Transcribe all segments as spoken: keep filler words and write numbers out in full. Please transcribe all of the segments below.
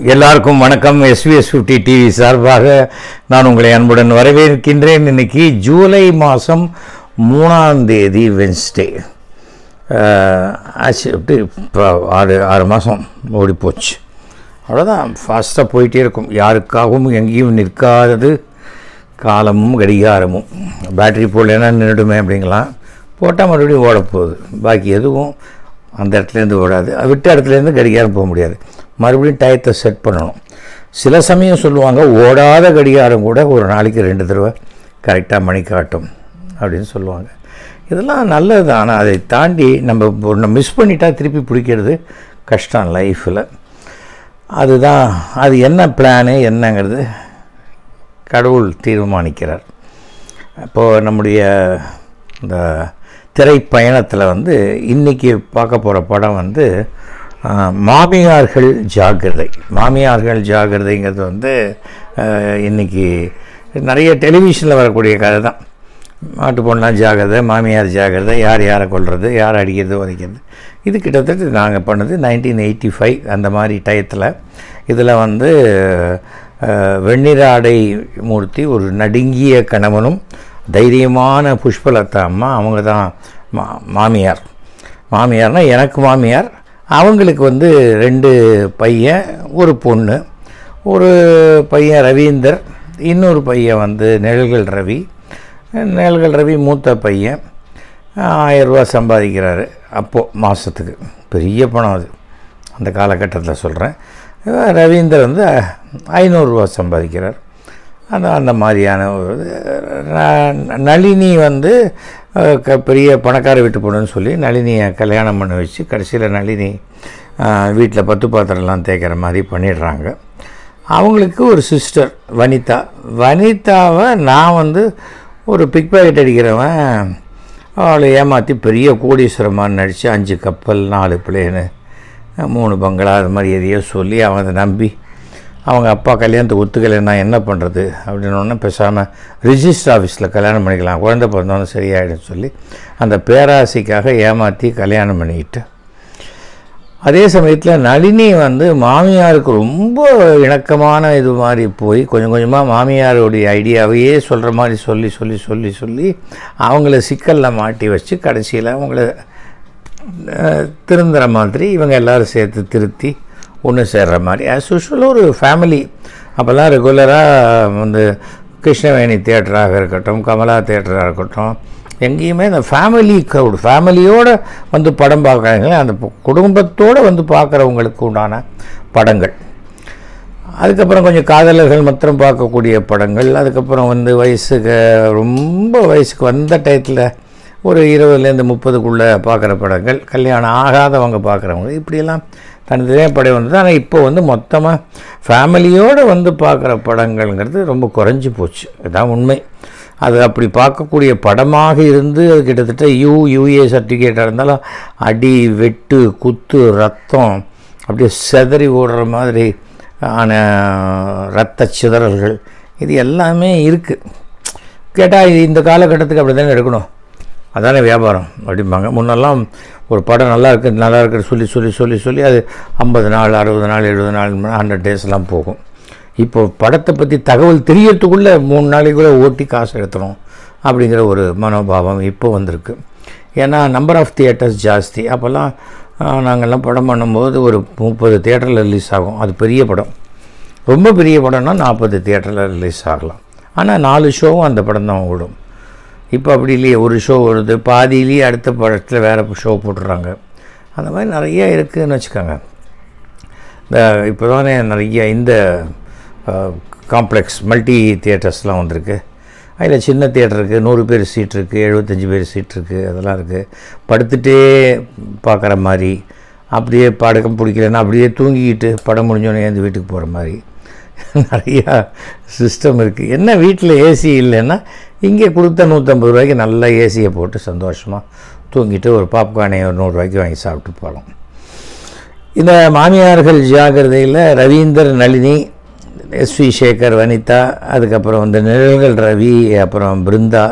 எல்லாருக்கும் வணக்கம். SVS fifty TV சார்பாக நான் உங்களை அன்புடன் வரவேற்கின்றேன். இன்னைக்கு ஜூலை மாதம் மூணாம் தேதி வென்ஸ்டே. ஆச்சு எப்படி இப்போ ஆறு ஆறு மாதம் ஓடி போச்சு. அவ்வளோதான், ஃபாஸ்ட்டாக போயிட்டே இருக்கும். யாருக்காகவும் எங்கேயும் நிற்காதது காலமும் கடிகாரமும். பேட்ரி போடலன்னா நின்றுடுமே அப்படிங்கலாம், போட்டால் மறுபடியும் ஓடப்போகுது. பாக்கி எதுவும் அந்த இடத்துலேருந்து ஓடாது. விட்ட இடத்துலேருந்து கடிகாரம் போக முடியாது. மறுபடியும் டயத்தை செட் பண்ணணும். சில சமயம் சொல்லுவாங்க, ஓடாத கடிகாரம் கூட ஒரு நாளைக்கு ரெண்டு தடவை கரெக்டாக மணி காட்டும் அப்படின்னு சொல்லுவாங்க. இதெல்லாம் நல்லது தான். ஆனால் அதை தாண்டி நம்ம ஒன்று மிஸ் பண்ணிட்டா திருப்பி பிடிக்கிறது கஷ்டம் லைஃப்பில். அதுதான், அது என்ன பிளானு என்னங்கிறது கடவுள் தீர்மானிக்கிறார். இப்போது நம்முடைய இந்த திரைப்பயணத்தில் வந்து இன்றைக்கி பார்க்க போகிற படம் வந்து மாமியார்கள் ஜாக்கிரதை. மாமியார்கள் ஜாக்கிரதைங்கிறது வந்து இன்றைக்கி நிறைய டெலிவிஷனில் வரக்கூடிய கதை தான். மாட்டு பொண்ணாக ஜாக்கிரதை, மாமியார் ஜாக்கிரதை, யார் யாரை கொள்வது, யார் அடிக்கிறது உதைக்கிறது. இது கிட்டத்தட்ட நாங்கள் பண்ணது நைன்டீன் எயிட்டி ஃபைவ் அந்த மாதிரி டயத்தில். இதில் வந்து வெண்ணிராடை மூர்த்தி ஒரு நடுங்கிய கணவனும் தைரியமான புஷ்பலதா அம்மா, அவங்க தான் மா மாமியார். மாமியார்னால் எனக்கு மாமியார். அவங்களுக்கு வந்து ரெண்டு பையன், ஒரு பொண்ணு. ஒரு பையன் ரவீந்தர், இன்னொரு பையன் வந்து நிழல்கள் ரவி. நிழல்கள் ரவி மூத்த பையன், ஆயிரரூபா சம்பாதிக்கிறாரு அப்போது மாதத்துக்கு. பெரிய பணம் அது அந்த காலகட்டத்தில் சொல்கிறேன். ரவீந்தர் வந்து ஐநூறுரூவா சம்பாதிக்கிறார். அந்த அந்த மாதிரியான ஒரு நளினி வந்து பெரிய பணக்கார வீட்டு பொண்ணுன்னு சொல்லி நளினியை கல்யாணம் பண்ண வச்சு கடைசியில் நளினி வீட்டில் பத்து பாத்திரம்லாம் தேய்க்கிற மாதிரி பண்ணிடுறாங்க. அவங்களுக்கு ஒரு சிஸ்டர் வனிதா. வனிதாவை நான் வந்து ஒரு பிக் பாக்கெட் அடிக்கிறவன், அவளை ஏமாற்றி பெரிய கோடீஸ்வரமாக நடித்து அஞ்சு கப்பல், நாலு பிளேனு, மூணு பங்களா, அது மாதிரி எதையோ சொல்லி அவன் அதை நம்பி அவங்க அப்பா கல்யாணத்தை ஒத்துக்கலைன்னா என்ன பண்ணுறது அப்படின்னு பேசாமல் ரிஜிஸ்டர் ஆஃபீஸில் கல்யாணம் பண்ணிக்கலாம், குழந்தை பிறந்தோன்னு சரியாயிடுன்னு சொல்லி அந்த பேராசைக்காக ஏமாற்றி கல்யாணம் பண்ணிக்கிட்டு. அதே சமயத்தில் நளினி வந்து மாமியாருக்கு ரொம்ப இணக்கமான இது மாதிரி போய் கொஞ்சம் கொஞ்சமாக மாமியாருடைய ஐடியாவையே சொல்கிற மாதிரி சொல்லி சொல்லி சொல்லி சொல்லி அவங்கள சிக்கலில் மாட்டி வச்சு கடைசியில் அவங்கள திருந்துற மாதிரி இவங்க எல்லோரும் சேர்த்து திருத்தி ஒன்று சேர்ற மாதிரி ஆஸ் யூஷுவல் ஒரு ஃபேமிலி. அப்போல்லாம் ரெகுலராக வந்து கிருஷ்ணவேணி தியேட்டராக இருக்கட்டும், கமலா தியேட்டராக இருக்கட்டும், எங்கேயுமே இந்த ஃபேமிலி க்ரௌடு, ஃபேமிலியோடு வந்து படம் பார்க்குறாங்களே, அந்த குடும்பத்தோடு வந்து பார்க்குறவங்களுக்கு உண்டான படங்கள். அதுக்கப்புறம் கொஞ்சம் காதலர்கள் மாத்திரம் பார்க்கக்கூடிய படங்கள். அதுக்கப்புறம் வந்து வயசுக்கு ரொம்ப வயசுக்கு வந்த டயத்தில் ஒரு இருபதுலேருந்து முப்பதுக்குள்ளே பார்க்குற படங்கள், கல்யாணம் ஆகாதவங்க பார்க்குறவங்க, இப்படியெல்லாம் தனித்தனியாக படம் வந்தது. ஆனால் இப்போ வந்து மொத்தமாக ஃபேமிலியோடு வந்து பார்க்குற படங்கள்ங்கிறது ரொம்ப குறைஞ்சி போச்சு. இதுதான் உண்மை. அது அப்படி பார்க்கக்கூடிய படமாக இருந்து அது கிட்டத்தட்ட யூ யூஏ சர்டிஃபிகேட்டாக இருந்தாலும் அடி, வெட்டு, குத்து, ரத்தம் அப்படியே செதறி ஓடுற மாதிரி ஆன இரத்த சிதறல்கள் இது எல்லாமே இருக்குது. கேட்டால் இது இந்த காலகட்டத்துக்கு அப்படி தானே எடுக்கணும், அதானே வியாபாரம் அப்படிம்பாங்க. முன்னெல்லாம் ஒரு படம் நல்லா இருக்குது நல்லா இருக்குன்னு சொல்லி சொல்லி சொல்லி சொல்லி அது ஐம்பது நாள், அறுபது நாள், எழுபது நாள், ஹண்ட்ரட் டேஸ்லாம் போகும். இப்போ படத்தை பற்றி தகவல் தெரியறதுக்குள்ளே மூணு நாளைக்குள்ளே ஓட்டி காசு எடுத்துடும் அப்படிங்கிற ஒரு மனோபாவம் இப்போ வந்திருக்கு. ஏன்னா நம்பர் ஆஃப் தியேட்டர்ஸ் ஜாஸ்தி. அப்போல்லாம் நாங்கள்லாம் படம் பண்ணும்போது ஒரு முப்பது தியேட்டரில் ரிலீஸ் ஆகும். அது பெரிய படம், ரொம்ப பெரிய படம்னா நாற்பது தியேட்டரில் ரிலீஸ் ஆகலாம். ஆனால் நாலு ஷோவும் அந்த படம் தான் ஓடும். இப்போ அப்படி இல்லையே, ஒரு ஷோ வருது, பாதியிலேயே அடுத்த படத்தில் வேறு ஷோ போட்டுடுறாங்க. அந்த மாதிரி நிறைய இருக்குதுன்னு வச்சுக்கோங்க. இந்த இப்போ தானே நிறைய இந்த காம்ப்ளெக்ஸ் மல்டி தியேட்டர்ஸ்லாம் வந்திருக்கு. அதில் சின்ன தியேட்டருக்கு நூறு பேர் சீட் இருக்குது, எழுபத்தஞ்சி பேர் சீட் இருக்குது, அதெல்லாம் இருக்குது. படுத்துகிட்டே பார்க்குற மாதிரி, அப்படியே படக்கம் பிடிக்கலன்னா அப்படியே தூங்கிக்கிட்டு படம் முடிஞ்சோன்னே ஏந்து வீட்டுக்கு போகிற மாதிரி நிறையா சிஸ்டம் இருக்குது. என்ன வீட்டில் ஏசி இல்லைன்னா இங்கே கொடுத்த நூற்றம்பது ரூபாய்க்கு நல்லா ஏசியை போட்டு சந்தோஷமாக தூங்கிட்டு ஒரு பாப்கார்னை ஒரு நூறுரூவாய்க்கு வாங்கி சாப்பிட்டு போகலாம். இந்த மாமியார்கள் ஜாக்கிரதையில் ரவீந்தர், நளினி, எஸ்வி சேகர், வனிதா, அதுக்கப்புறம் வந்து நிழல்கள் ரவி, அப்புறம் பிருந்தா,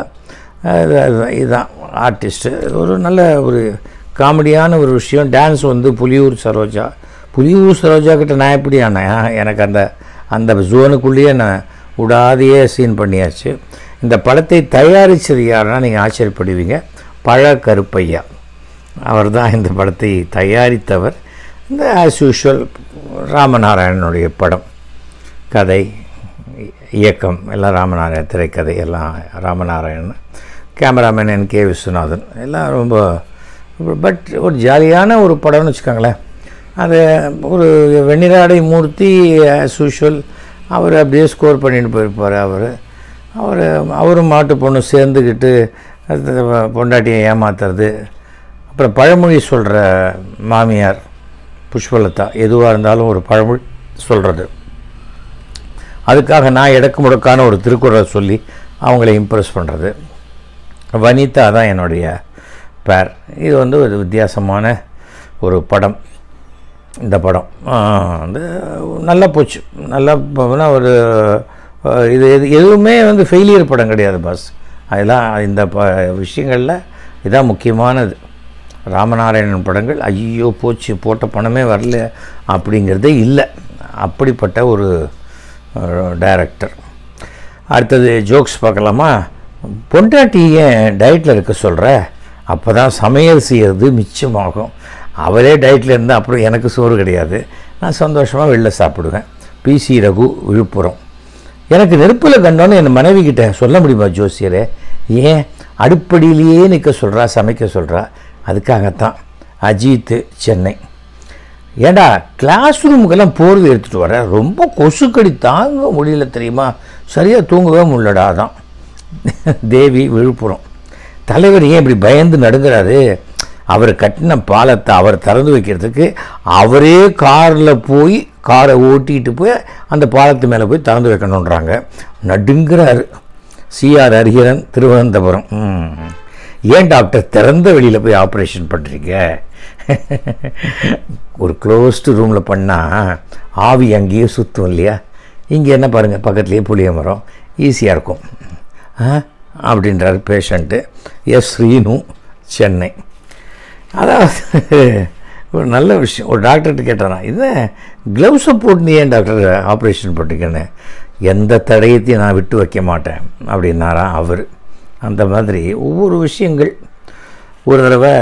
இதுதான் ஆர்டிஸ்ட்டு. ஒரு நல்ல ஒரு காமெடியான ஒரு விஷயம். டான்ஸ் வந்து புலியூர் சரோஜா புலியூர் சரோஜா கிட்ட நான் எப்படி ஆனேன்? எனக்கு அந்த அந்த ஜோனுக்குள்ளேயே நான் விடாதையே சீன் பண்ணியாச்சு. இந்த படத்தை தயாரித்தது யாருன்னா நீங்கள் ஆச்சரியப்படுவீங்க, பழ கருப்பையா. அவர் தான் இந்த படத்தை தயாரித்தவர். இந்த ஆஸ் யூஷுவல் ராமநாராயணனுடைய படம், கதை இயக்கம் எல்லாம் ராமநாராயணன், திரைக்கதை எல்லாம் ராமநாராயணன், கேமராமேன் என் கே விஸ்வநாதன், எல்லாம் ரொம்ப பட் ஒரு ஜாலியான ஒரு படம்னு வச்சுக்கோங்களேன். அது ஒரு வெண்ணிராடை மூர்த்தி ஆஸ் யூஷுவல் அவர் அப்படியே ஸ்கோர் பண்ணிட்டு போயிருப்பார். அவர் அவர் அவரும் மாட்டு பொண்ணு சேர்ந்துக்கிட்டு பொண்டாட்டியை ஏமாத்துறது, அப்புறம் பழமொழி சொல்கிற மாமியார் புஷ்பலதா, எதுவாக இருந்தாலும் ஒரு பழமொழி சொல்கிறது, அதுக்காக நான் இடக்கு முடக்கான ஒரு திருக்குறளை சொல்லி அவங்கள இம்ப்ரெஸ் பண்ணுறது. வனிதா தான் என்னுடைய பேர். இது வந்து ஒரு வித்தியாசமான ஒரு படம். இந்த படம் வந்து நல்லா போச்சு. நல்லா ஒரு இது எது எதுவுமே வந்து ஃபெயிலியர் படம் கிடையாது பாஸ். அதெல்லாம் இந்த ப விஷயங்களில் இதான் முக்கியமானது. ராமநாராயணன் படங்கள் ஐயோ போச்சு போட்ட பணமே வரல அப்படிங்கிறதே இல்லை. அப்படிப்பட்ட ஒரு டைரக்டர். அடுத்தது ஜோக்ஸ் பார்க்கலாமா? பொண்டாட்டியை டயட்டில் இருக்க சொல்கிற, அப்போ தான் சமையல் செய்கிறது மிச்சமாகும். அவரே டயட்டில் இருந்தால் அப்புறம் எனக்கு சோறு கிடையாது, நான் சந்தோஷமாக வெளில சாப்பிடுவேன். பிசி ரகு, விழுப்புரம். எனக்கு நெருப்பில் கண்டோன்னு என் மனைவி கிட்ட சொல்ல முடியுமா ஜோசியரே? ஏன் அடுப்படியிலேயே நிற்க சொல்கிறா, சமைக்க சொல்கிறா? அதுக்காகத்தான். அஜித், சென்னை. ஏண்டா கிளாஸ் ரூமுக்கெல்லாம் போகிறது எடுத்துகிட்டு வர, ரொம்ப கொசுக்கடி தாங்க முடியல தெரியுமா, சரியாக தூங்கவே முடியலடா தான். தேவி, விழுப்புரம். தலைவர் ஏன் இப்படி பயந்து நடுங்கிறாரு? அவர் கட்டின பாலத்தை அவர் திறந்து வைக்கிறதுக்கு அவரே காரில் போய் காரை ஓட்டிகிட்டு போய் அந்த பாலத்து மேலே போய் திறந்து வைக்கணுன்றாங்க. நடுங்கிறாரு. சிஆர் ஹரிஹரன், திருவனந்தபுரம். ஏன் டாக்டர் திறந்த வெளியில் போய் ஆப்ரேஷன் பண்ணுறீங்க? ஒரு க்ளோஸ்டு ரூமில் பண்ணால் ஆவி அங்கேயே சுற்றும் இல்லையா? இங்கே என்ன பாருங்கள், பக்கத்துலேயே புளிய மரம், ஈஸியாக இருக்கும் அப்படின்றார் பேஷண்ட்டு. எஸ் ஸ்ரீனு, சென்னை. அதாவது ஒரு நல்ல விஷயம். ஒரு டாக்டர்கிட்ட கேட்டாரான், இது க்ளவுஸை போட்டு நீ ஏன் டாக்டர் ஆப்ரேஷன் பண்ணிக்கன்னு? எந்த தடயத்தையும் நான் விட்டு வைக்க மாட்டேன் அப்படின்னாரான் அவர். அந்த மாதிரி ஒவ்வொரு விஷயங்கள். ஒரு தடவை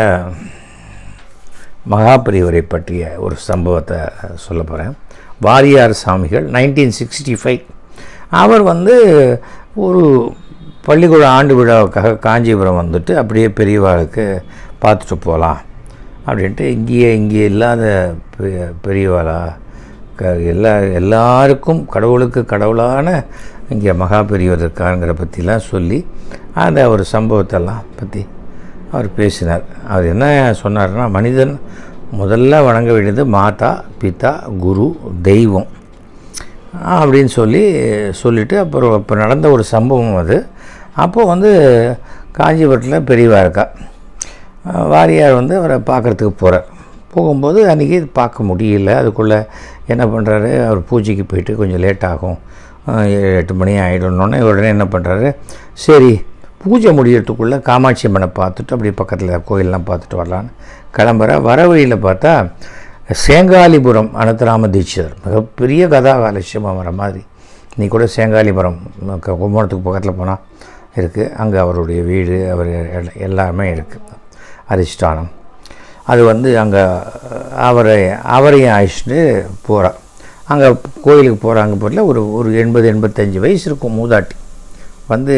மகாபெரியவரை பற்றிய ஒரு சம்பவத்தை சொல்ல போகிறேன். வாரியார் சாமிகள், நைன்டீன் சிக்ஸ்டி ஃபைவ். அவர் வந்து ஒரு பள்ளிக்கூட ஆண்டு விழாவுக்காக காஞ்சிபுரம் வந்துட்டு அப்படியே பெரியவாளுக்கு பார்த்துட்டு போகலாம் அப்படின்ட்டு, இங்கேயே இங்கே இல்லாத பெரியவாளா க எல்லா எல்லாருக்கும் கடவுளுக்கு கடவுளான இங்கே மகா பெரியவர் இருக்காருங்கிற பற்றிலாம் சொல்லி அந்த ஒரு சம்பவத்தெல்லாம் பற்றி அவர் பேசினார். அவர் என்ன சொன்னார்னா, மனிதன் முதல்ல வணங்க வேண்டியது மாதா, பிதா, குரு, தெய்வம் அப்படின்னு சொல்லி சொல்லிவிட்டு அப்புறம் இப்போ நடந்த ஒரு சம்பவம் அது. அப்போது வந்து காஞ்சிபுரத்தில் பெரியவா இருக்கா. வாரியார் வந்து அவரை பார்க்குறதுக்கு போகிறார். போகும்போது அன்றைக்கி பார்க்க முடியல. அதுக்குள்ளே என்ன பண்ணுறாரு, அவர் பூஜைக்கு போயிட்டு கொஞ்சம் லேட் ஆகும், ஏழு எட்டு மணி ஆகிடணுன்னே உடனே என்ன பண்ணுறாரு, சரி பூஜை முடியறதுக்குள்ளே காமாட்சி அம்மனை பார்த்துட்டு அப்படியே பக்கத்தில் கோயிலெலாம் பார்த்துட்டு வரலான்னு கிளம்புற. வர வழியில் பார்த்தா சேங்காலிபுரம் அனந்தராம தீட்சிதர், மிகப்பெரிய கதாகாலட்சியமாக வர மாதிரி. நீ கூட சேங்காலிபுரம் கும்பகோணத்துக்கு பக்கத்தில் போனால் இருக்குது, அங்கே அவருடைய வீடு, அவர் எல்லாமே இருக்குது, அதிஷ்டானம். அது வந்து அங்கே அவரை அவரையும் அழைச்சிட்டு போகிறார். அங்கே கோயிலுக்கு போகிறாங்க. போகல ஒரு ஒரு எண்பது எண்பத்தஞ்சு வயசு இருக்கும் மூதாட்டி. வந்து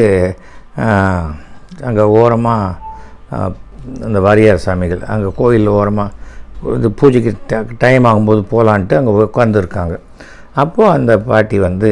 அங்கே ஓரமாக அந்த வாரியார் சாமிகள் அங்கே கோயில் ஓரமாக இந்த பூஜைக்கு டைம் ஆகும்போது போகலான்ட்டு அங்கே உட்காந்துருக்காங்க. அப்போது அந்த பாட்டி வந்து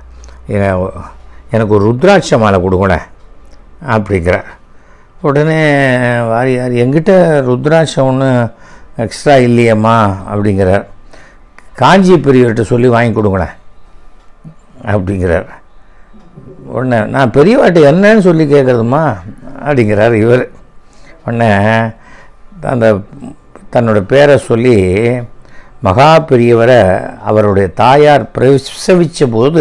எனக்கு ஒரு ருத்ராட்ச மாலை கொடுங்களேன் அப்படிங்கிற. உடனே வாரியார், எங்கிட்ட ருத்ராட்சம் ஒன்று எக்ஸ்ட்ரா இல்லையம்மா அப்படிங்கிறார். காஞ்சி பெரியவர்கிட்ட சொல்லி வாங்கி கொடுங்களேன் அப்படிங்கிறார். உடனே நான் பெரியவாட்ட என்னன்னு சொல்லி கேட்குறதுமா அப்படிங்கிறார் இவர். உடனே அந்த தன்னோட பேரை சொல்லி மகா பெரியவரை அவருடைய தாயார் பிரசவித்த போது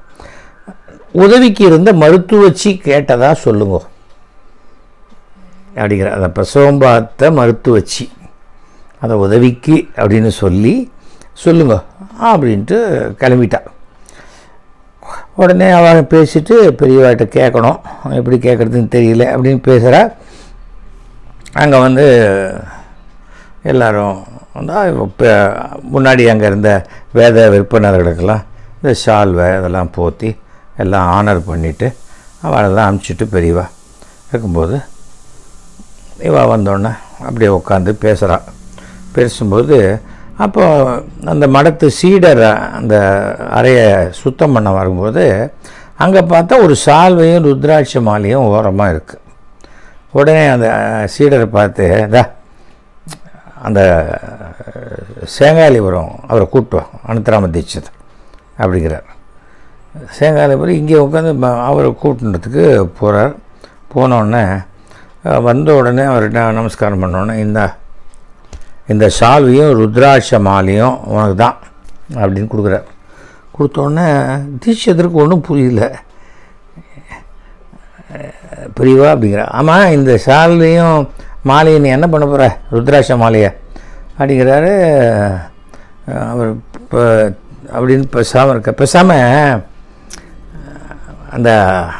உதவிக்கு இருந்த மருத்துவச்சி கேட்டதா சொல்லுங்க அப்படிங்கிற. அந்த பிரசவம் பார்த்த மருத்துவச்சி அதை உதவிக்கு அப்படின்னு சொல்லி சொல்லுங்க அப்படின்ட்டு கிளம்பிட்டா. உடனே அவன் பேசிட்டு பெரியவாட்ட கேட்கணும், எப்படி கேட்குறதுன்னு தெரியல அப்படின்னு பேசுகிறா. அங்கே வந்து எல்லோரும் வந்து இப்போ முன்னாடி அங்கே இருந்த வேத விற்பனர்களுக்கெல்லாம் இந்த ஷால்வை அதெல்லாம் போற்றி எல்லாம் ஆனர் பண்ணிவிட்டு அவளெல்லாம் அனுப்பிச்சிட்டு பெரியவா இருக்கும்போது இவா வந்தோடனே அப்படியே உட்காந்து பேசுகிறாள். பேசும்போது அப்போ அந்த மடத்து சீடர் அந்த அறையை சுத்தம் பண்ண வரும்போது அங்கே பார்த்தா ஒரு சால்வையும் ருத்ராட்ச மாலையும் ஓரமாக இருக்குது. உடனே அந்த சீடரை பார்த்து தா அந்த சேங்காலிபுரம் அவரை கூட்டுவோம் அனுத்தராம தீட்சிதர் அப்படிங்கிறார். சேங்காலிபுரம் இங்கே உட்காந்து அவரை கூட்டுன்றதுக்கு போகிறார். போனோடனே வந்த உடனே அவர்கிட்ட நமஸ்காரம் பண்ணோடனே இந்த இந்த சால்வையும் ருத்ராட்ச மாலையும் உனக்கு தான் அப்படின்னு கொடுக்குறார். கொடுத்தோடனே தீட்சிதருக்கு ஒன்றும் புரியல. புரியவா அப்படிங்கிற. ஆமாம், இந்த சால்வையும் மாலையை நீ என்ன பண்ண போகிற, ருத்ராட்ச மாலையை அப்படிங்கிறாரு. அவர் இப்போ அப்படின்னு பேசாமல் இருக்க. பேசாமல் அந்த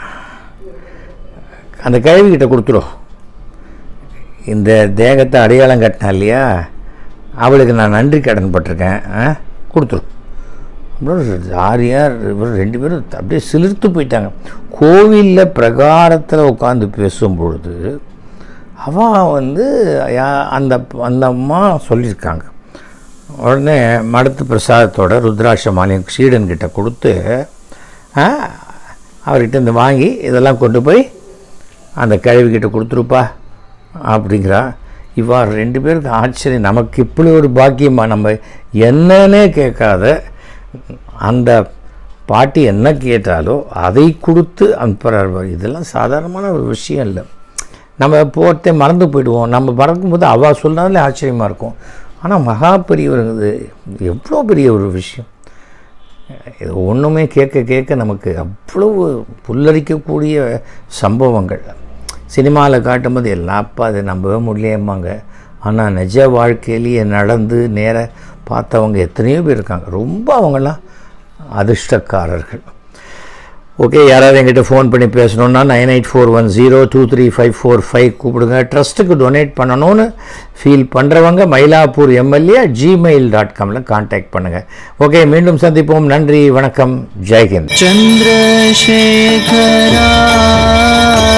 அந்த கழுவிக்கிட்ட கொடுத்துரும். இந்த தேகத்தை அடையாளம் கட்டினா இல்லையா, அவளுக்கு நான் நன்றி கடன் பட்டிருக்கேன், கொடுத்துரும். அப்புறம் ஆரியார் இவர் ரெண்டு பேரும் அப்படியே சிலிர்த்து போயிட்டாங்க. கோவிலில் பிரகாரத்தில் உட்காந்து பேசும்பொழுது அவள் வந்து அந்த அந்த அம்மா சொல்லியிருக்காங்க. உடனே மடத்து பிரசாதத்தோட ருத்ராட்ச மாலையும் சீடன்கிட்ட கொடுத்து அவர்கிட்ட இந்த வாங்கி இதெல்லாம் கொண்டு போய் அந்த கழுவிக்கிட்ட கொடுத்துருப்பா அப்படிங்கிறா. இவ்வா ரெண்டு பேருக்கு ஆச்சரியம். நமக்கு இப்படி ஒரு பாக்கியமா, நம்ம என்னன்னே கேட்காத அந்த பாட்டி என்ன கேட்டாலோ அதை கொடுத்து அனுப்புகிறார். இதெல்லாம் சாதாரணமான ஒரு விஷயம் இல்லை. நம்ம போகிறதே மறந்து போயிடுவோம். நம்ம மறக்கும்போது அவள் சொன்னாலே ஆச்சரியமாக இருக்கும். ஆனால் மகா பெரியவர் இது எவ்வளோ பெரிய ஒரு விஷயம். இது ஒன்றுமே கேட்க கேட்க நமக்கு அவ்வளவு புல்லரிக்கக்கூடிய சம்பவங்கள். சினிமாவில் காட்டும்போது எல்லாம் அப்பா அதை நம்பவே முடியமாங்க. ஆனால் நிஜ வாழ்க்கையிலேயே நடந்து நேர பார்த்தவங்க எத்தனையோ பேர் இருக்காங்க. ரொம்ப அவங்களாம் அதிர்ஷ்டக்காரர்கள். ஓகே, யாராவது என்கிட்ட ஃபோன் பண்ணி பேசணுன்னா nine eight four one zero two three five four five கூப்பிடுங்க. ட்ரஸ்ட்டுக்கு டொனேட் பண்ணணும்னு ஃபீல் பண்ணுறவங்க மயிலாப்பூர் எம்எல்ஏ ஜிமெயில் டாட் காமில் கான்டாக்ட் பண்ணுங்கள். ஓகே, மீண்டும் சந்திப்போம். நன்றி, வணக்கம், ஜெய்ஹிந்த். சந்திரசேகரா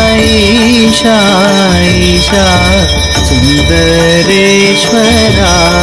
ஈஷா ஈஷா சுந்தரேஸ்வரா